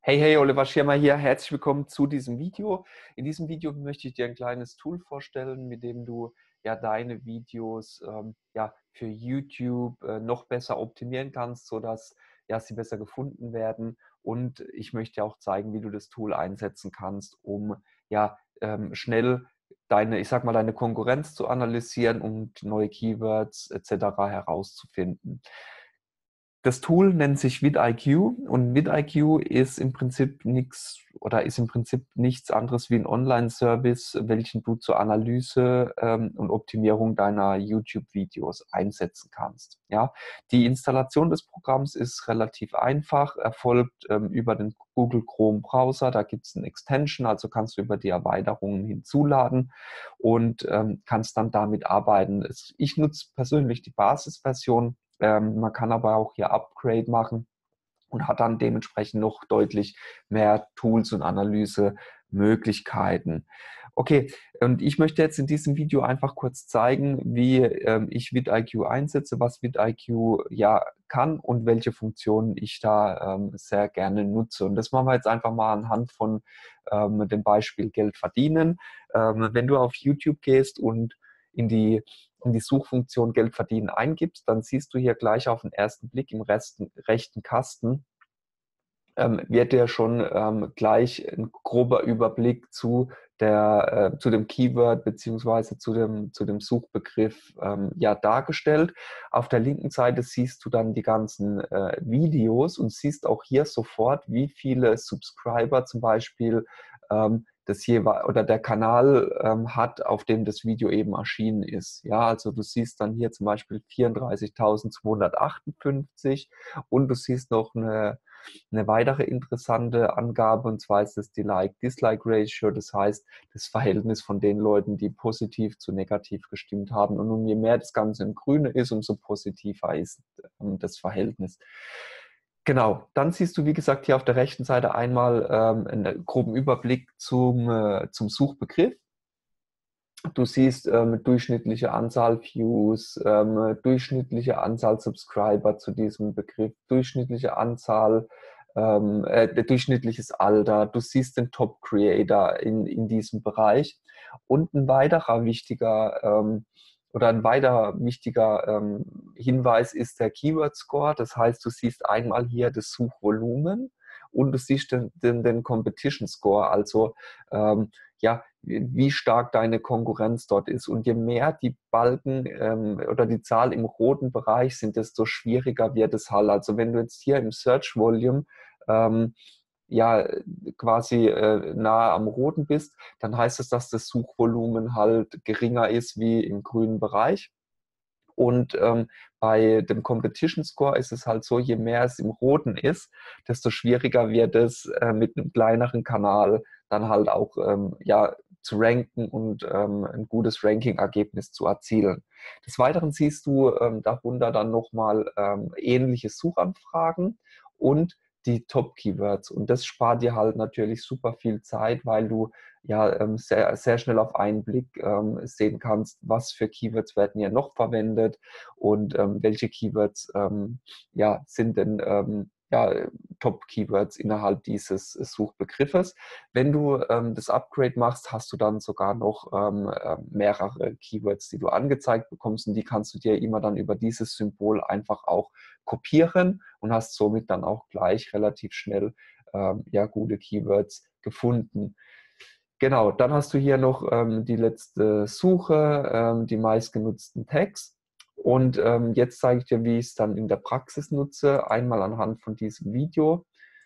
Hey, hey, Oliver Schirmer hier. Herzlich willkommen zu diesem Video. In diesem Video möchte ich dir ein kleines Tool vorstellen, mit dem du ja deine Videos ja, für YouTube noch besser optimieren kannst, sodass ja, sie besser gefunden werden. Und ich möchte dir auch zeigen, wie du das Tool einsetzen kannst, um ja, schnell deine, ich sag mal, deine Konkurrenz zu analysieren und neue Keywords etc. herauszufinden. Das Tool nennt sich vidIQ und vidIQ ist im Prinzip nichts oder ist im Prinzip nichts anderes wie ein Online-Service, welchen du zur Analyse und Optimierung deiner YouTube-Videos einsetzen kannst. Ja, die Installation des Programms ist relativ einfach, erfolgt über den Google Chrome Browser. Da gibt es eine Extension, also kannst du über die Erweiterungen hinzuladen und kannst dann damit arbeiten. Ich nutze persönlich die Basisversion. Man kann aber auch hier Upgrade machen und hat dann dementsprechend noch deutlich mehr Tools und Analysemöglichkeiten. Okay, und ich möchte jetzt in diesem Video einfach kurz zeigen, wie ich vidIQ einsetze, was vidIQ ja kann und welche Funktionen ich da sehr gerne nutze. Und das machen wir jetzt einfach mal anhand von dem Beispiel Geld verdienen. Wenn du auf YouTube gehst und in die Suchfunktion Geld verdienen eingibst, dann siehst du hier gleich auf den ersten Blick im rechten Kasten, wird dir schon gleich ein grober Überblick zu dem Keyword beziehungsweise zu dem Suchbegriff ja dargestellt. Auf der linken Seite siehst du dann die ganzen Videos und siehst auch hier sofort, wie viele Subscriber zum Beispiel oder der Kanal hat, auf dem das Video eben erschienen ist. Ja, also du siehst dann hier zum Beispiel 34.258 und du siehst noch eine weitere interessante Angabe, und zwar ist es die Like-Dislike-Ratio, das heißt das Verhältnis von den Leuten, die positiv zu negativ gestimmt haben. Und je mehr das Ganze im Grüne ist, umso positiver ist das Verhältnis. Genau, dann siehst du, wie gesagt, hier auf der rechten Seite einmal einen groben Überblick zum Suchbegriff. Du siehst durchschnittliche Anzahl Views, durchschnittliche Anzahl Subscriber zu diesem Begriff, durchschnittliche Anzahl, durchschnittliches Alter. Du siehst den Top Creator in diesem Bereich. Und ein weiterer wichtiger Hinweis ist der Keyword Score. Das heißt, du siehst einmal hier das Suchvolumen und du siehst den Competition Score, also ja, wie stark deine Konkurrenz dort ist. Und je mehr die Balken oder die Zahl im roten Bereich sind, desto schwieriger wird es halt. Also wenn du jetzt hier im Search Volume ja quasi nahe am roten bist, dann heißt es, dass das Suchvolumen halt geringer ist wie im grünen Bereich. Und bei dem Competition Score ist es halt so, je mehr es im Roten ist, desto schwieriger wird es mit einem kleineren Kanal dann halt auch ja, zu ranken und ein gutes Ranking-Ergebnis zu erzielen. Des Weiteren siehst du darunter dann nochmal ähnliche Suchanfragen und die Top-Keywords. Und das spart dir halt natürlich super viel Zeit, weil du ja sehr, sehr schnell auf einen Blick sehen kannst, was für Keywords werden hier noch verwendet und welche Keywords ja, sind denn ja, Top-Keywords innerhalb dieses Suchbegriffes. Wenn du das Upgrade machst, hast du dann sogar noch mehrere Keywords, die du angezeigt bekommst und die kannst du dir immer dann über dieses Symbol einfach auch kopieren und hast somit dann auch gleich relativ schnell ja, gute Keywords gefunden. Genau, dann hast du hier noch die letzte Suche, die meistgenutzten Tags. Und jetzt zeige ich dir, wie ich es dann in der Praxis nutze, einmal anhand von diesem Video.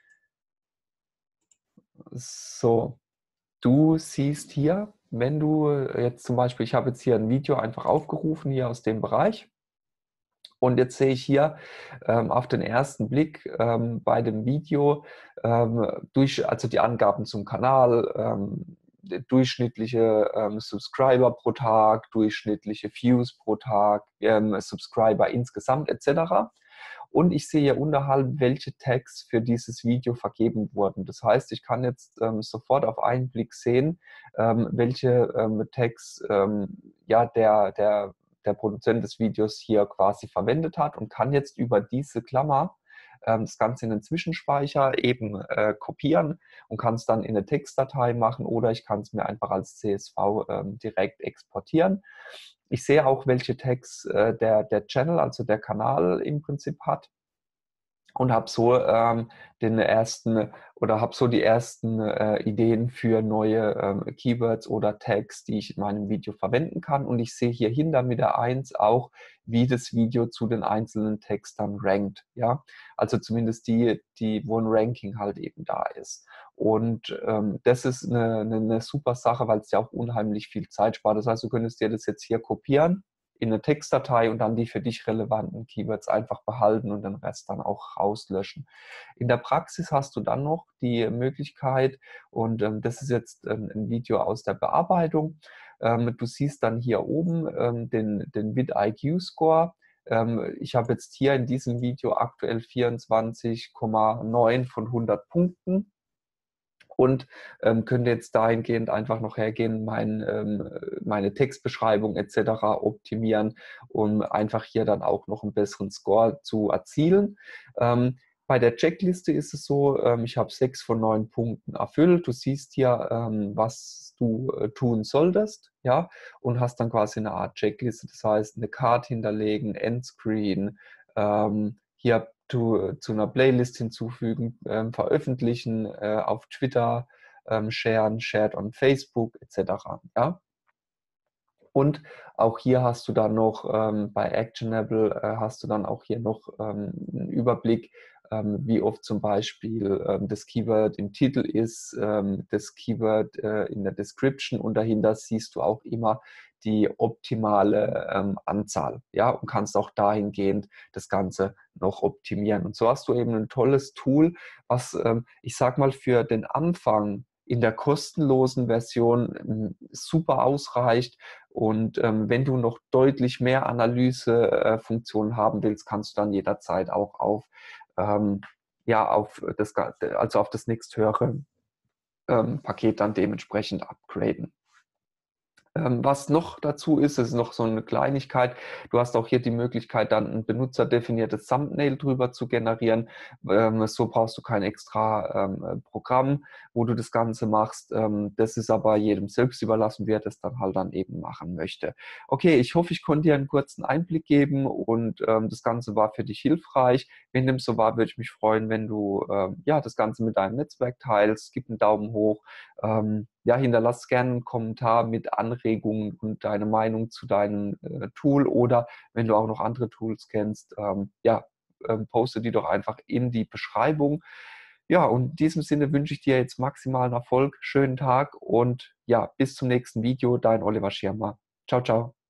So, du siehst hier, wenn du jetzt zum Beispiel, ich habe jetzt hier ein Video einfach aufgerufen, hier aus dem Bereich. Und jetzt sehe ich hier auf den ersten Blick bei dem Video also die Angaben zum Kanal, durchschnittliche Subscriber pro Tag, durchschnittliche Views pro Tag, Subscriber insgesamt etc. Und ich sehe hier unterhalb, welche Tags für dieses Video vergeben wurden. Das heißt, ich kann jetzt sofort auf einen Blick sehen, welche Tags ja, der Produzent des Videos hier quasi verwendet hat und kann jetzt über diese Klammer das Ganze in den Zwischenspeicher eben kopieren und kann es dann in eine Textdatei machen oder ich kann es mir einfach als CSV direkt exportieren. Ich sehe auch, welche Tags der Channel, also der Kanal im Prinzip hat und habe so den ersten oder habe so die ersten Ideen für neue Keywords oder Tags, die ich in meinem Video verwenden kann. Und ich sehe hier hinter mit der 1 auch, wie das Video zu den einzelnen Tags dann rankt. Ja, also zumindest wo ein Ranking halt eben da ist. Und das ist eine super Sache, weil es ja auch unheimlich viel Zeit spart. Das heißt, du könntest dir das jetzt hier kopieren in eine Textdatei und dann die für dich relevanten Keywords einfach behalten und den Rest dann auch rauslöschen. In der Praxis hast du dann noch die Möglichkeit, und das ist jetzt ein Video aus der Bearbeitung, du siehst dann hier oben den vidIQ-Score. Ich habe jetzt hier in diesem Video aktuell 24,9 von 100 Punkten. Und könnte jetzt dahingehend einfach noch hergehen, meine Textbeschreibung etc. optimieren, um einfach hier dann auch noch einen besseren Score zu erzielen. Bei der Checkliste ist es so, ich habe 6 von 9 Punkten erfüllt. Du siehst hier, was du tun solltest, ja, und hast dann quasi eine Art Checkliste, das heißt eine Card hinterlegen, Endscreen, hier zu einer Playlist hinzufügen, veröffentlichen, auf Twitter, sharen, shared on Facebook etc. Ja? Und auch hier hast du dann noch bei Actionable hast du dann auch hier noch einen Überblick, wie oft zum Beispiel das Keyword im Titel ist, das Keyword in der Description und dahinter siehst du auch immer die optimale Anzahl, ja, und kannst auch dahingehend das Ganze noch optimieren. Und so hast du eben ein tolles Tool, was ich sag mal für den Anfang in der kostenlosen Version super ausreicht. Und wenn du noch deutlich mehr Analysefunktionen haben willst, kannst du dann jederzeit auch ja, auf das nächsthöhere Paket dann dementsprechend upgraden. Was noch dazu ist, ist noch so eine Kleinigkeit. Du hast auch hier die Möglichkeit, dann ein benutzerdefiniertes Thumbnail drüber zu generieren. So brauchst du kein extra Programm, wo du das Ganze machst. Das ist aber jedem selbst überlassen, wer das dann eben machen möchte. Okay, ich hoffe, ich konnte dir einen kurzen Einblick geben und das Ganze war für dich hilfreich. Wenn dem so war, würde ich mich freuen, wenn du ja, das Ganze mit deinem Netzwerk teilst. Gib einen Daumen hoch. Ja, hinterlass gerne einen Kommentar mit Anregungen und deine Meinung zu deinem Tool oder wenn du auch noch andere Tools kennst, ja, poste die doch einfach in die Beschreibung. Ja, und in diesem Sinne wünsche ich dir jetzt maximalen Erfolg, schönen Tag und ja, bis zum nächsten Video, dein Oliver Schirmer. Ciao, ciao.